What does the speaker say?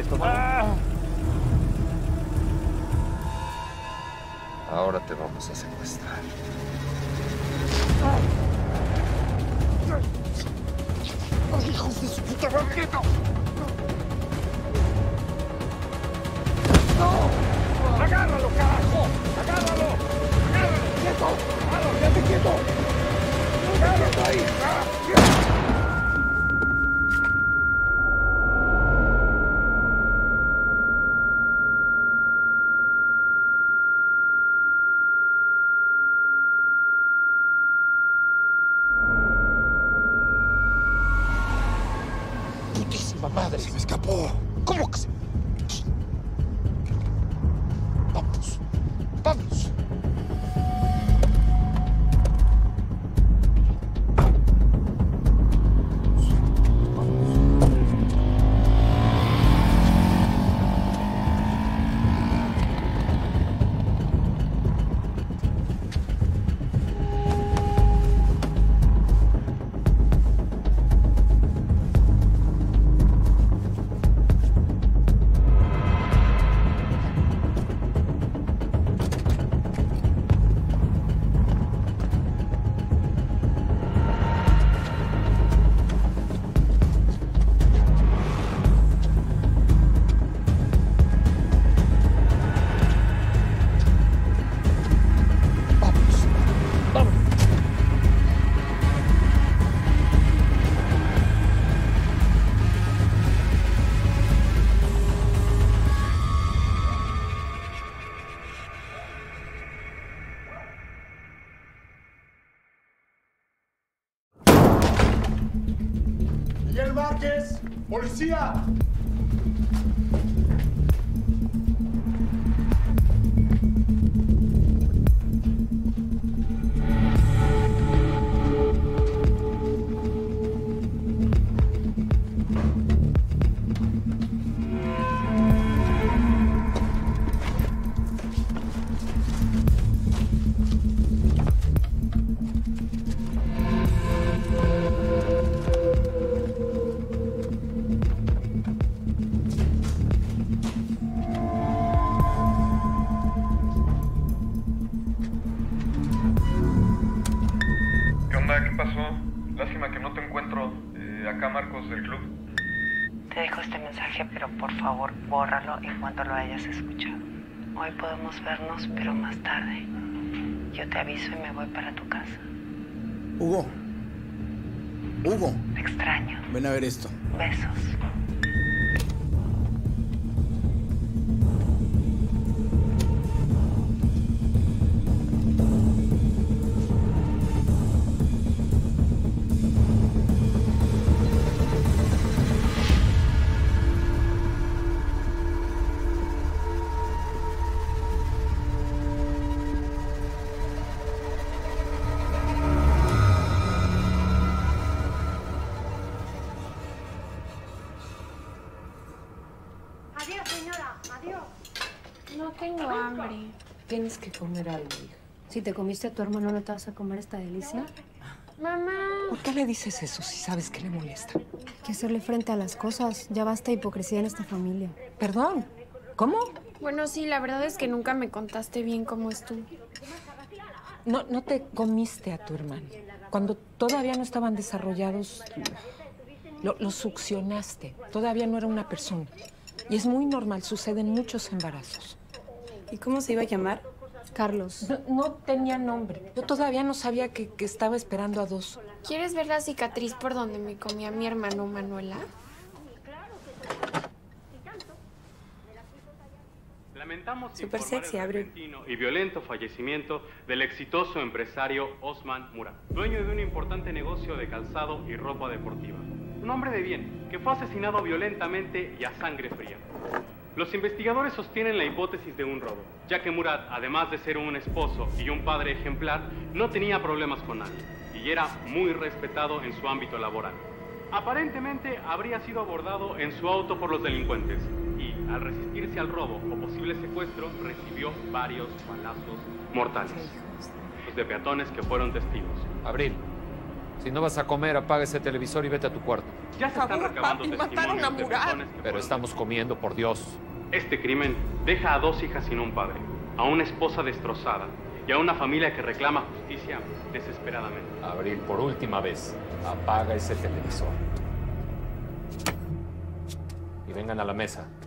Ahora te vamos a secuestrar. ¡Hijos de su puta madre! ¡No! ¡Agárralo, carajo! ¡Agárralo! ¡Agárralo! ¡Quieto! ¡Agárralo! ¡Quédate quieto! ¡Agárralo ahí! ¡Putísima madre! ¡Se me escapó! ¿Cómo que se...? ¡Vamos! ¡Vamos! ¡Miguel Márquez! ¡Policía! ¿Qué pasó? Lástima que no te encuentro. Acá Marcos del club. Te dejo este mensaje, pero por favor, bórralo en cuanto lo hayas escuchado. Hoy podemos vernos, pero más tarde. Yo te aviso y me voy para tu casa. Hugo. Hugo. Te extraño. Ven a ver esto. Besos. Adiós, señora. Adiós. No tengo hambre. Tienes que comer algo, hija. Si te comiste a tu hermano, ¿no te vas a comer esta delicia? Mamá. ¿Por qué le dices eso si sabes que le molesta? Hay que hacerle frente a las cosas. Ya basta hipocresía en esta familia. Perdón. ¿Cómo? Bueno, sí, la verdad es que nunca me contaste bien cómo es tú. No te comiste a tu hermano. Cuando todavía no estaban desarrollados, lo succionaste. Todavía no era una persona. Y es muy normal, suceden muchos embarazos. ¿Y cómo se iba a llamar? Carlos. No tenía nombre. Yo todavía no sabía que estaba esperando a dos. ¿Quieres ver la cicatriz por donde me comía mi hermano Manuela? Lamentamos Súper informar sexy, el abre. repentino y violento fallecimiento del exitoso empresario Osman Murat, dueño de un importante negocio de calzado y ropa deportiva. Un hombre de bien que fue asesinado violentamente y a sangre fría. Los investigadores sostienen la hipótesis de un robo, ya que Murat, además de ser un esposo y un padre ejemplar, no tenía problemas con nadie y era muy respetado en su ámbito laboral. Aparentemente habría sido abordado en su auto por los delincuentes y, al resistirse al robo o posible secuestro, recibió varios balazos mortales. Los de peatones que fueron testigos. Abril, Si no vas a comer, apaga ese televisor y vete a tu cuarto. Ya se están recabando papi, mataron a testimonios de Murat. personas que Pero fueron- estamos comiendo, por Dios. Este crimen deja a 2 hijas sin un padre, a una esposa destrozada y a una familia que reclama justicia desesperadamente. Abril, por última vez, apaga ese televisor. Y vengan a la mesa.